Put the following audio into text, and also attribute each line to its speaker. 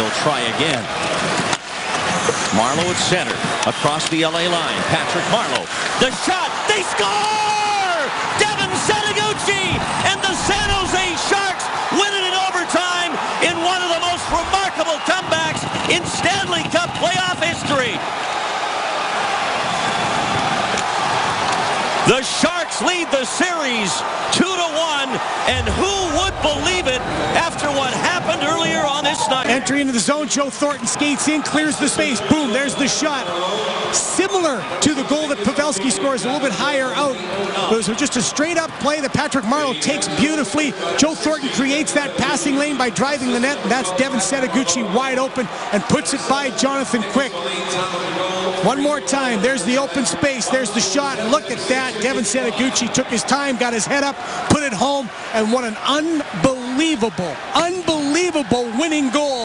Speaker 1: They'll try again. Marleau at center. Across the LA line. Patrick Marleau. The shot. They score! Devin Setoguchi and the San Jose Sharks win it in overtime in one of the most remarkable comebacks in Stanley Cup playoff history. The Sharks lead the series 2-1, and who would believe it after what happened earlier on this night?
Speaker 2: Entry into the zone, Joe Thornton skates in, clears the space, boom, there's the shot. Similar to the goal that Pavelski scores, a little bit higher out. It was just a straight up play that Patrick Marleau takes beautifully. Joe Thornton creates that passing lane by driving the net, and that's Devin Setoguchi wide open and puts it by Jonathan Quick. One more time, there's the open space, there's the shot. Look at that, Devin Setoguchi took his time, got his head up, put it home, and what an unbelievable winning goal